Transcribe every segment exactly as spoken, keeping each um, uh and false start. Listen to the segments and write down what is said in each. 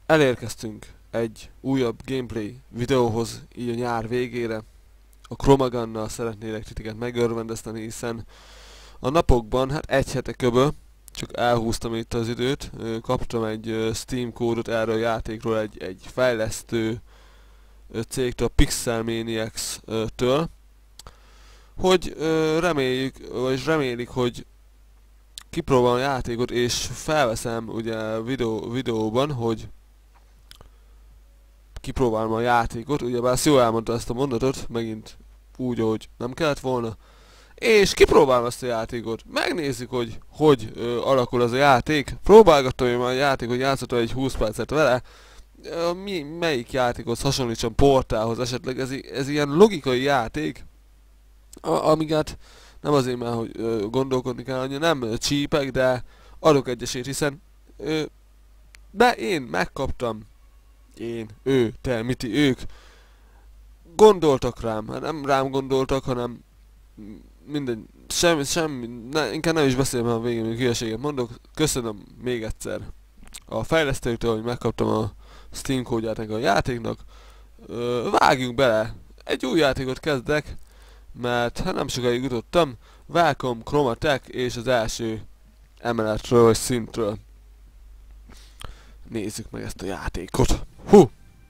Elérkeztünk egy újabb gameplay videóhoz, így a nyár végére. A Chromagannal szeretnélek titeket megörvendezteni, hiszen a napokban, hát egy hete köbö, csak elhúztam itt az időt, ö, kaptam egy ö, Steam kódot erről a játékról egy, egy fejlesztő ö, cégtől, a Pixelmaniacs-től, hogy ö, reméljük, vagy remélik, hogy kipróbálom a játékot, és felveszem ugye videó, videóban, hogy kipróbálom a játékot, ugyebár ezt jól elmondta ezt a mondatot, megint úgy, ahogy nem kellett volna. És kipróbálom ezt a játékot, megnézzük, hogy hogy ö, alakul az a játék. Próbálgattam én már a játékot, játszottam egy húsz percet vele. Ö, mi, melyik játékhoz hasonlítsam Portálhoz esetleg, ez, ez ilyen logikai játék, a, amíg hát nem azért már, hogy ö, gondolkodni kell, annyira nem csípek, de adok egy esélyt, hiszen ö, de én megkaptam. Én, ő, te, miti, ők gondoltak rám, hát nem rám gondoltak, hanem minden, semmi, semmi, ne, inkább nem is beszélem, ha a végén még hülyeséget mondok. Köszönöm még egyszer a fejlesztőktől, hogy megkaptam a Steam kódját a játéknak. Ö, vágjunk bele, egy új játékot kezdek, mert hát nem sokáig jutottam. Welcome Chromatech és az első emeletről vagy szintről. Nézzük meg ezt a játékot. Hú!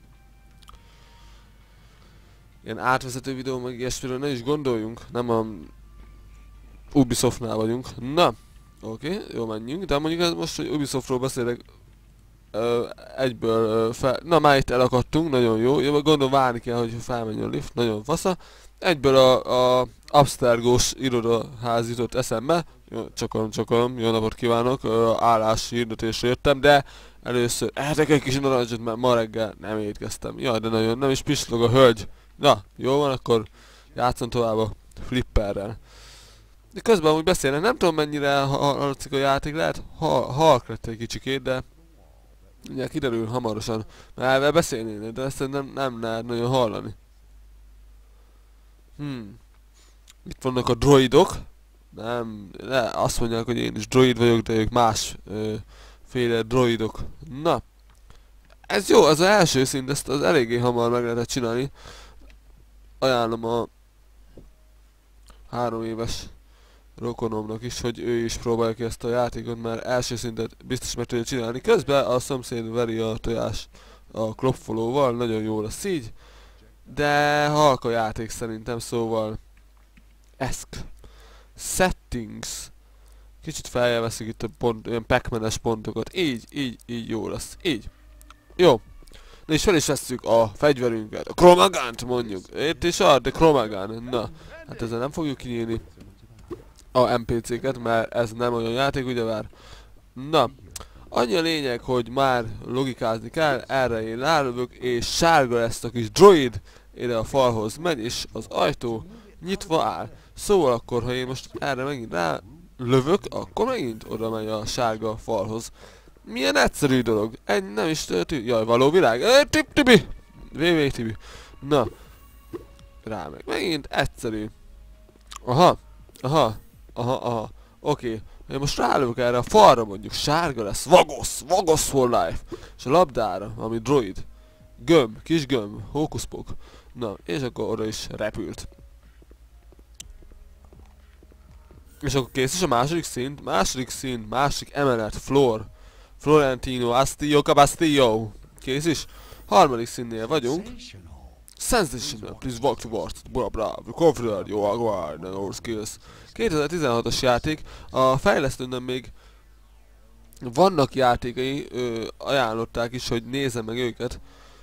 Ilyen átvezető videó, meg ilyesmiről ne is gondoljunk. Nem a Ubisoftnál vagyunk. Na, oké, okay, jó, menjünk. De mondjuk most, hogy Ubisoftról beszélek, ö, egyből ö, fel... Na, már itt elakadtunk, nagyon jó. Jó, gondolom várni kell, hogy felmenjen a lift, nagyon fasza. Egyből a, a Abstergós irodaház jutott eszembe. Jó, csakolom, csakolom, jó napot kívánok. Ö, állás hirdetésre jöttem, de először ehetek egy kis narancsot, mert ma reggel nem étkeztem. Jaj, de nagyon nem is pislog a hölgy. Na, jó van, akkor játszom tovább a flipperrel. De közben amúgy beszélnek, nem tudom mennyire hallatszik a játék, lehet ha halk lett egy kicsikét, de ugye kiderül hamarosan, mert elvel beszélnének, de ezt nem, nem lehet nagyon hallani. Hmm. Itt vannak a droidok. Nem, ne, azt mondják, hogy én is droid vagyok, de ők más ö, féle droidok. Na. Ez jó, az az első szint, ezt az eléggé hamar meg lehetett csinálni. Ajánlom a három éves rokonomnak is, hogy ő is próbálja ki ezt a játékot, mert első szintet biztos meg tudja csinálni. Közben a szomszéd veri a tojás a klopfolóval, nagyon jó lesz így. De halk a játék szerintem, szóval... Eszk. Settings. Kicsit feljel itt a pont, olyan pac-manes pontokat. Így, így, így jó lesz. Így. Jó. Na és fel is vesszük a fegyverünket. A Chromagunt mondjuk. Itt is a, de Chromagun. Na. Hát ezzel nem fogjuk kinyílni a en pé cé-ket, mert ez nem olyan játék, ugye vár. Na. Annyi a lényeg, hogy már logikázni kell, erre én rálövök, és sárga lesz a kis droid, ide a falhoz megy, és az ajtó nyitva áll. Szóval akkor, ha én most erre megint rá lövök, akkor megint oda megy a sárga falhoz. Milyen egyszerű dolog. Egy nem is tű... Jaj, való világ. E, tip tibi! vé vé tibi. Na. Rá meg. Megint egyszerű. Aha. Aha. Aha, aha. Oké. Okay. Én most rálövök erre a falra mondjuk. Sárga lesz. Vagosz. Vagosz for life. És a labdára, ami droid. Gömb. Kis gömb. Hókuszpok. Na. És akkor oda is repült. És akkor kész is a második szint. Második szint. Másik emelet. Floor. Florentino Astillo Cabastillo. Kész is. Harmadik színnél vagyunk. Sensational. Please walk towards. Bla bla. Confident. You are guard. And all skills. kétezer-tizenhatos játék. A fejlesztőnben még vannak játékai. Ö, ajánlották is, hogy nézzem meg őket.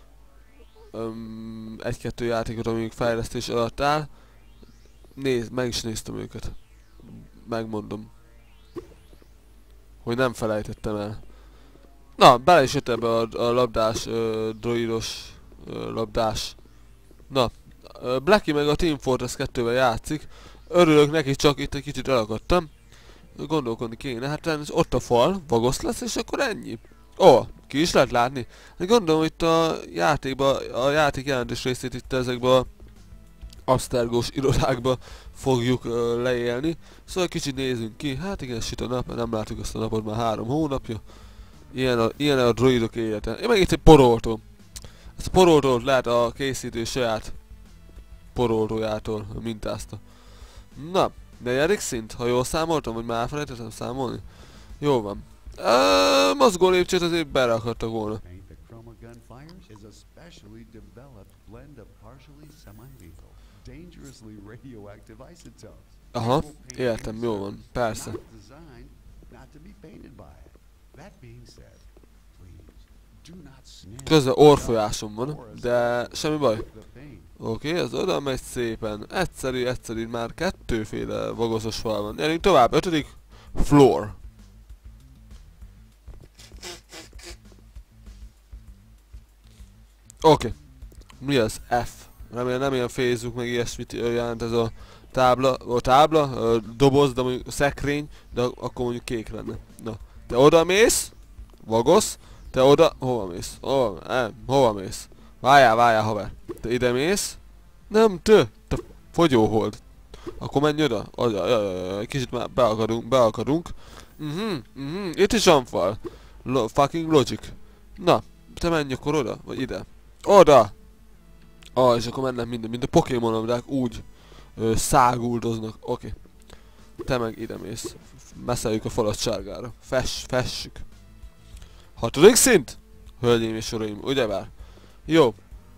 Egy-kettő játékot, amíg fejlesztés alatt áll. Nézd, meg is néztem őket. Megmondom. Hogy nem felejtettem el. Na, bele is jött ebbe a, a labdás, ö, droidos ö, labdás. Na, ö, Blackie meg a Team Fortress kettővel játszik. Örülök neki, csak itt egy kicsit elakadtam. Gondolkodni kéne, hát ott a fal, vagosz lesz, és akkor ennyi. Ó, oh, ki is lehet látni. Hát gondolom, itt a játékba, a játék jelentős részét itt ezekbe a absztergós irodákba fogjuk ö, leélni. Szóval kicsit nézzünk ki. Hát igen, süt a nap, mert nem látjuk azt a napot már három hónapja. Ilyen a, ilyen a droidok élete. Én meg itt egy poroltó. Ezt a poroltót lehet a készítő saját poroltójától mintázta. Na, negyedik szint, ha jól számoltam, vagy már elfelejtettem számolni? Jó van. Eee, mozgó lépcsőt azért berakadtak volna. Aha, értem, jó van, persze. Közben orfolyásom van, de semmi baj. Oké, okay, ez oda megy szépen. Egyszerű, egyszerű, már kettőféle vagozos fal van. Gyerünk tovább, ötödik floor. Oké. Okay. Mi az? F. Remélem nem ilyen Facebook meg ilyesmit jelent ez a tábla, a tábla, a doboz, de mondjuk a szekrény, de akkor mondjuk kék lenne. Na, te oda mész, vagosz, te oda, hova mész? Hova, nem, hova mész? Várjál, várjál, haver. Te ide mész? Nem, te, te fogyóhold. Akkor menj oda. Oda, jaj, kicsit már beakadunk, beakadunk. Mhm, mhm, itt is van fal. Lo fucking logic. Na, te menj akkor oda, vagy ide. Oda! Ah, és akkor mennek minden, mint a Pokémon-omrák úgy ö, száguldoznak. Oké. Okay. Te meg ide mész. Messzeljük a falat sárgára. Fess, fessük. Hatodik szint? Hölgyeim és uraim, ugyebár? Jó.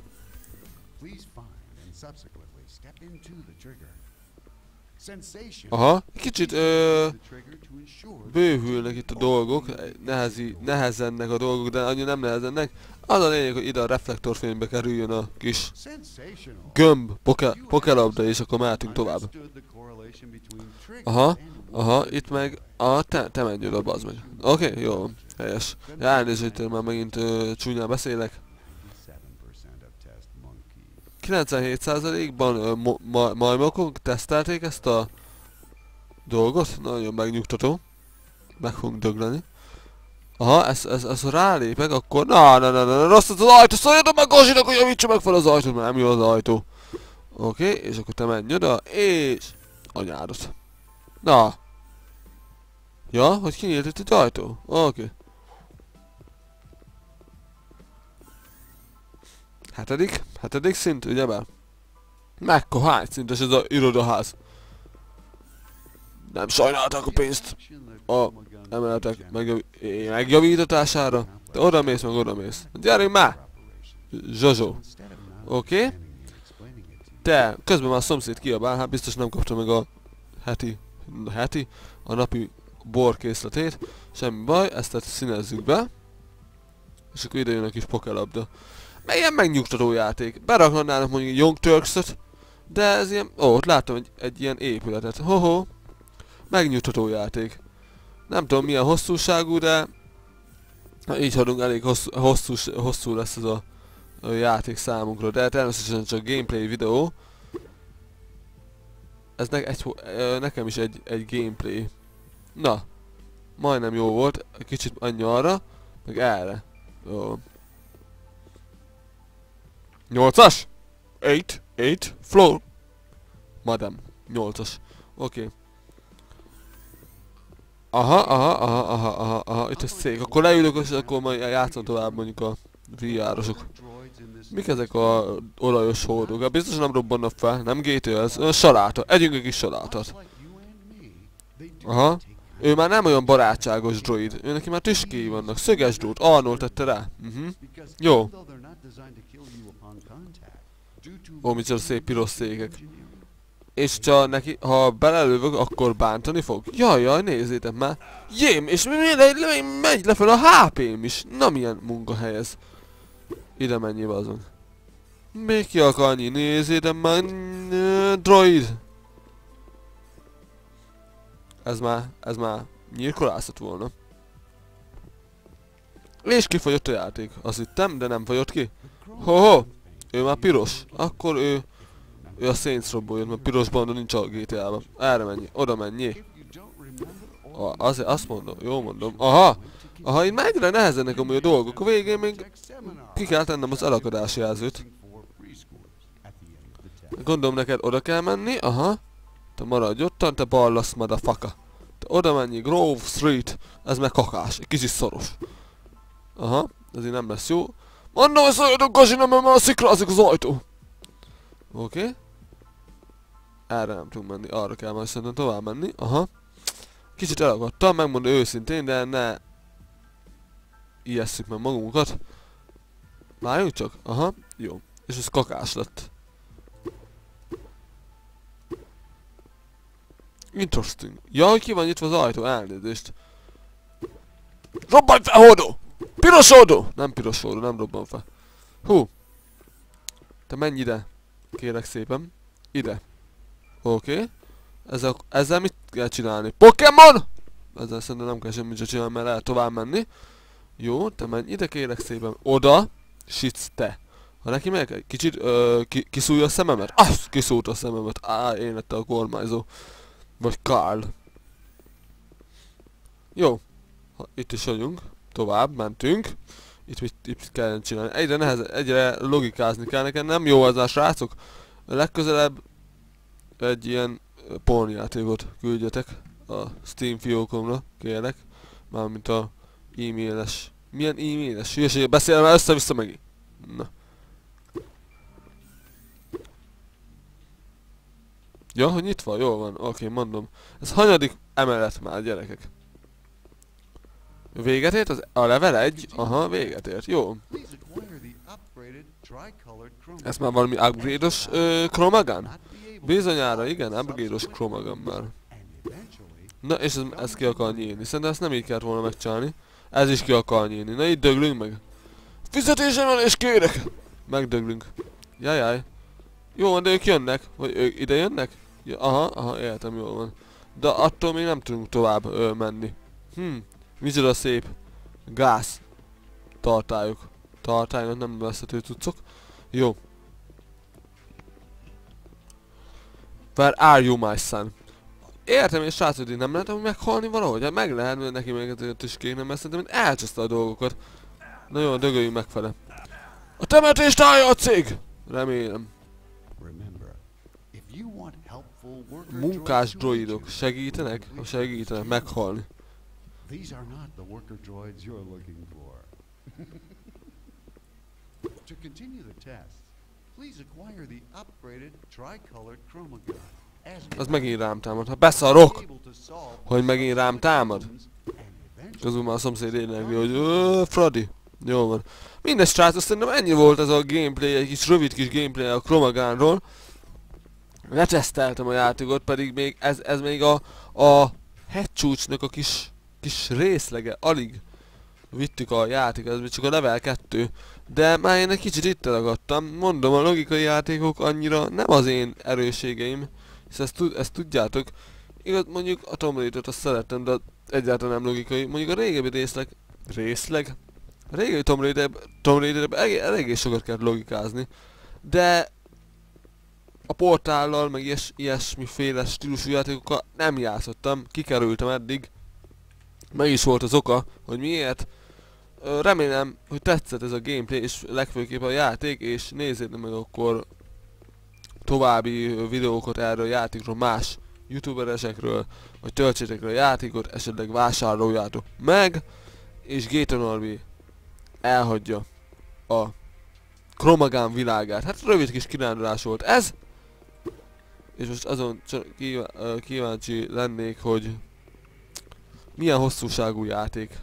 Aha, kicsit ö, bővülnek itt a dolgok, nehezi, nehezennek a dolgok, de annyira nem nehezennek. Az a lényeg, hogy ide a reflektorfénybe kerüljön a kis gömb, poke, pokelabda, és akkor mehetünk tovább. Aha, aha, itt meg, aha, te, te menj oda, bazd meg. Oké, okay, jó, helyes. Elnézést, hogy már megint ö, csúnyán beszélek. kilencvenhét százalékban ma majmokok tesztelték ezt a dolgot, nagyon megnyugtató. Meg fogunk dögleni. Aha, ez, ez, ez rálépek, akkor na na na na, rossz az ajtó, szóljatok meg Gazsinak, hogy javítsa meg fel az ajtót, mert nem jó az ajtó. Oké, okay, és akkor te menj oda, és anyádat. Na. Ja, hogy kinyílt itt egy ajtó? Oké. Okay. Hetedik, hetedik szint, ugyebár? Mekkora hány szintes ez a irodaház? Nem sajnálták a pénzt a emeletek megjav megjavítatására. Te oda mész, meg oda mész. Gyerünk már! Zsozsó. Oké. Okay. Te, közben már a szomszéd kiabál, hát biztos nem kapta meg a heti, heti, a napi borkészletét. Semmi baj, ezt színezzük be. És akkor ide jön a kis pokelabda. Meg ilyen megnyugtató játék. Beraknának mondjuk Young Turks-öt, de ez ilyen... Ó, ott láttam egy, egy ilyen épületet. Hoho. Megnyugtató játék. Nem tudom milyen hosszúságú, de... Ha így hagyunk, elég hosszú, hosszú, hosszú lesz ez a, a játék számunkra. De természetesen csak gameplay videó. Ez ne, egy, nekem is egy, egy gameplay. Na. Majdnem jó volt. Kicsit annyi arra. Meg erre. Jó. Nyolcas? Eight, eight, floor. Madam, nyolcas. Oké. Okay. Aha, aha, aha, aha, aha, aha, itt a szék. Akkor leülök, és akkor majd játszom tovább mondjuk a vé er-osok. Mik ezek a olajos hordók? Biztos nem robbannak fel, nem gé té, ez a saláta. Együnk egy kis salátát. Aha. Ő már nem olyan barátságos droid. Ő neki már tüskéi vannak. Szöges drót. Arnold tette rá. Uh-huh. Jó. Ó, micsoda szép piros székek. És csak neki, ha belelövök, akkor bántani fog? Jaj, jaj, nézzétek már. Jém, és mi, mi, mi megy lefelé a há pém is. Na milyen munkahely ez. Ide mennyi azon. Még ki akarni, nézzétek már. Droid. Ez már, ez már nyírkolászat volna. És kifogyott a játék. Azt hittem, de nem fogyott ki. Ho-ho! Ő már piros. Akkor ő... Ő a Saints Row-ból jön, mert piros banda nincs a gé té á-ban. Erre mennyi, oda mennyi. Ah, azért azt mondom, jó mondom. Aha! Aha, így egyre nehezenek amúgy a dolgok. A végén még ki kell tennem az elakadási jelzőt. Gondolom neked oda kell menni, aha. Te maradj ottan, te ballasz motherfucker. Te oda menj, Grove Street. Ez meg kakás, egy kicsit szoros. Aha, ez így nem lesz jó. Mondom, hogy szóljatok gazsinom, mert már szikrázik az ajtó. Oké. Okay. Erre nem tudunk menni, arra kell majd szerintem tovább menni. Aha. Kicsit elakadtam, megmondom őszintén, de ne ijesszük meg magunkat. Várjunk csak, aha, jó. És ez kakás lett. Interesting. Ja, hogy ki van nyitva az ajtó, elnézést. Robbanj fel, hódó! Piros hódó! Nem piros hódó, nem robban fel. Hú. Te menj ide. Kérek szépen. Ide. Oké. Okay. Ezzel, ezzel mit kell csinálni? Pokémon! Ezzel szerintem nem kell semmit sem csinálni, mert lehet tovább menni. Jó, te menj ide, kérek szépen. Oda. Sic te. Ha neki megyek egy kicsit, ö, ki, kiszúrja a szememet? Azt kiszúrt a szememet. Á, én lettem a kormányzó. Vagy Karl. Jó. Ha, itt is vagyunk. Tovább mentünk. Itt mit, itt kellene csinálni. Egyre nehezebb, egyre logikázni kell nekem. Nem jó az a srácok. Legközelebb egy ilyen pornjátékot küldjetek a Steam fiókomra, kérlek. Mármint a e-mailes. Milyen e-mailes? Hülyeséget beszélem el össze-vissza megint. Na. Ja, hogy nyitva? Jól van. Oké, okay, mondom. Ez hanyadik emelet már, gyerekek? Véget ért? Az, a level egy? Aha, véget ért. Jó. Ez már valami upgrade-os Chromagun? Bizonyára, igen, upgrade-os Chromagun már. Na, és ez, ez ki akar nyílni. Szerintem ezt nem így kellett volna megcsinálni. Ez is ki akar nyílni. Na, itt döglünk meg. Fizetésemelés kérek! Megdöglünk. Jajjaj. Jó van, de ők jönnek. Vagy ők ide jönnek? Ja, aha, aha, értem, jól van. De attól még nem tudunk tovább ö, menni. Hm, micsoda szép gáz tartályok. Tartálynak nem veszhető cuccok. Jó. Where are you, my son? Értem, és srácok, hogy nem lehetem meghalni valahogy? Hát meg lehet, mert neki még ezért is kéne, mert szerintem elcseszte a dolgokat. Na jó, dögöljünk megfele. A temetést állja a cég! Remélem. Munkás droidok segítenek? Ha segítenek meghalni. These are not the worker droids you're looking for. To continue the test, please acquire the upgraded tri-colored Chromagun. Az megint rám támad. Ha beszarok, hogy megint rám támad. Közül már a szomszéd énekli, hogy öööö, Fradi. Jó van. Mindegy srácok, szerintem ennyi volt ez a gameplay, egy kis rövid kis gameplay a Chromagunról. Leteszteltem a játékot, pedig még ez, ez még a, a hegycsúcsnak a kis, kis részlege, alig vittük a játék, ez még csak a level kettő. De már én egy kicsit itt ragadtam, mondom, a logikai játékok annyira nem az én erősségeim, hisz ezt, tud, ezt tudjátok. Igaz, mondjuk a Tomb Raider-t azt szeretem, de egyáltalán nem logikai. Mondjuk a régebbi részleg, részleg? A régebbi Tomb Raider, Tomb Raider-ben elég, eléggé sokat kell logikázni, de a portállal, meg ilyes, ilyesmiféle stílusú játékokkal nem játszottam, kikerültem eddig. Meg is volt az oka, hogy miért. Remélem, hogy tetszett ez a gameplay, és legfőképp a játék, és nézzétek meg akkor további videókat erről a játékról, más youtuberesekről, vagy töltsétek le a játékot, esetleg vásároljátok meg, és Gator Norbi elhagyja a Chromagun világát. Hát rövid kis kirándulás volt ez, és most azon csak kíváncsi lennék, hogy milyen hosszúságú játék.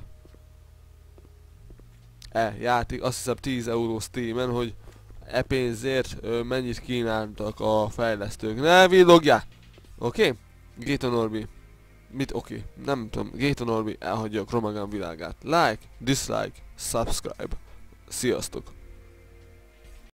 E, játék, azt hiszem tíz euró Steamen, hogy e pénzért ö, mennyit kínáltak a fejlesztők. Ne villogjál! Oké? Okay? Gator Norbi. Mit oké? Okay. Nem tudom. Gator Norbi elhagyja a Chromagun világát. Like, dislike, subscribe. Sziasztok!